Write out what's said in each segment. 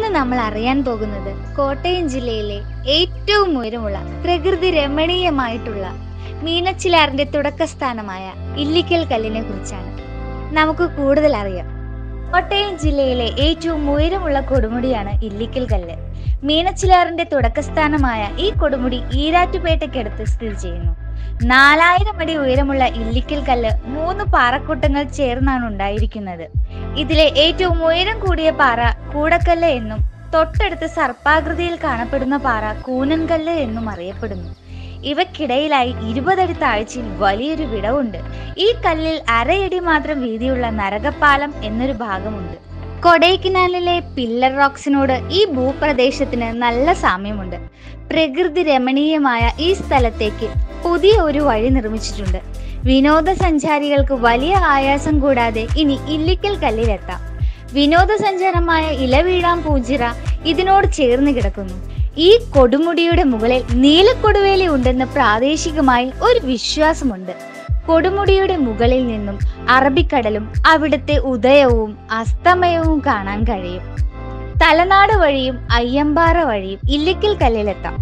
ഇന്ന് നമ്മൾ അറിയാൻ പോകുന്നത് കോട്ടയം ജില്ലയിലെ ഏറ്റവും ഉയരമുള്ള പ്രകൃതി രമണീയമായിട്ടുള്ള മീനച്ചിലാറിന്റെ തുടക്കസ്ഥാനമായ ഇല്ലിക്കൽ കല്ലിനെ കുറിച്ചാണ്. നമുക്ക് കൂടുതൽ അറിയാം. കോട്ടയം ജില്ലയിലെ ഏറ്റവും ഉയരമുള്ള കൊടുമുടിയാണ് ഇല്ലിക്കൽ കല്ല്. മീനച്ചിലാറിന്റെ തുടക്കസ്ഥാനമായ ഈ കൊടുമുടി ഈരാറ്റുപേട്ടയ്ക്കടുത്ത് സ്ഥിതി ചെയ്യുന്നു. 4000 അടി ഉയരമുള്ള ഇല്ലിക്കൽ കല്ല് 3 പാറക്കൂട്ടങ്ങൾ ചേർന്നാണ് ഉണ്ടായിരിക്കുന്നത്. ഇതിലെ ഏറ്റവും ഉയരം കൂടിയ പാറ കൂടക്കല്ല് എന്നും തൊട്ടടുത്ത് സർപ്പാകൃതിയിൽ കാണപ്പെടുന്ന പാറ കൂനൻകല്ല് എന്നും അറിയപ്പെടുന്നു. ഇവയ്ക്കിടയിലായി 20 അടി താഴ്ചയിൽ വലിയൊരു വിടവുണ്ട്. ഈ കല്ലിൽ അരയടി മാത്രം വീതിയുള്ള നരകപ്പാലം എന്നൊരു ഭാഗമുണ്ട്. കൊടൈക്കനാലിലെ പില്ലർ റോക്സിനോട് ഈ ഭൂപ്രദേശത്തിന് നല്ല സാമ്യമുണ്ട്. പ്രകൃതി രമണീയമായ ഈ സ്ഥലത്തേക്ക് പുതിയ ഒരു വഴി നിർമ്മിച്ചിട്ടുണ്ട്. വിനോദസഞ്ചാരികൾക്ക് വലിയ ആയാസം കൂടാതെ ഇനി ഇല്ലിക്കൽ കല്ലിലെത്താം. വിനോദസഞ്ചാരമായ ഇലവീഴാം പൂഞ്ചിറ ഇതിനോട് ചേർന്ന് കിടക്കുന്നു. ഈ കൊടുമുടിയുടെ മുകളിൽ നീലക്കൊടുവേലി ഉണ്ടെന്ന് പ്രാദേശികമായി ഒരു വിശ്വാസമുണ്ട്. കൊടുമുടിയുടെ മുകളിൽ നിന്നും അറബിക്കടലും അവിടുത്തെ ഉദയവും അസ്തമയവും കാണാൻ കഴിയും. തലനാട് വഴിയും അയ്യമ്പാറ വഴിയും ഇല്ലിക്കൽ കല്ലിലെത്താം.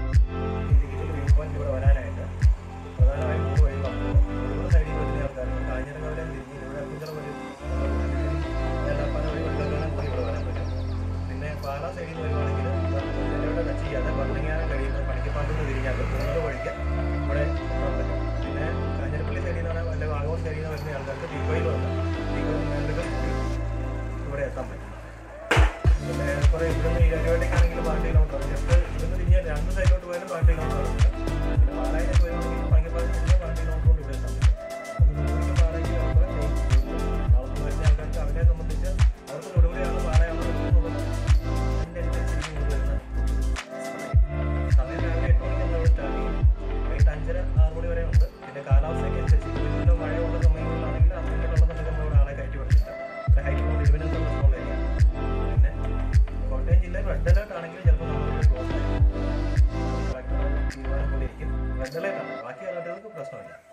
കുറേ ഇവിടുന്ന് ഇരട്ടയാണെങ്കിൽ 12 കിലോമീറ്റർ ജസ്റ്റ് ഇവിടുന്ന് തിരിഞ്ഞ് 2 സൈഡിലോട്ട് പോയാലും 12 കിലോമീറ്റർ പിന്നെ പാലായിലേക്ക് പോയാണെങ്കിൽ പണിക്കപ്പാട് 12 കിലോമീറ്റർ കൊണ്ട് ഇവിടെ എത്താൻ പറ്റും. പാലായിക്ക് നാളെ വരുന്ന ആൾക്കാർക്ക് അവരെ സംബന്ധിച്ച് അവർക്ക് തൊടുപുഴയാണ് പാലയാണ് എന്നുള്ളത് അതിൻ്റെ അനുസരിച്ച് വരുന്ന സമയം രാവിലെ 8 മണിക്ക് നമ്മൾ സ്റ്റാർട്ട് ചെയ്യും. വൈകിട്ട് 5:30-6 മണി വരെ ഉണ്ട്. പിന്നെ കാലാവസ്ഥയ്ക്ക് അനുസരിച്ച് ഇതിലും മഴയുള്ള സമയങ്ങളിലാണെങ്കിൽ അതിനുള്ള സമയത്ത് നമ്മുടെ ആളെ കയറ്റി പഠിച്ചില്ല. ഹൈറ്റ് കൊണ്ട് ഇരുപതിനകത്ത് പ്രശ്നമുള്ള പിന്നെ കോട്ടയം ജില്ലയിൽ റെഡ് അലേർട്ട് ആണെങ്കിൽ ചിലപ്പോൾ നമ്മൾ ക്ലോസ് ആയിരിക്കും. തീരുമാനം പോലെ ഇരിക്കും. റെഡ് അലേർട്ടാണ്, ബാക്കി അലേർട്ടുകൾക്ക് പ്രശ്നമില്ല.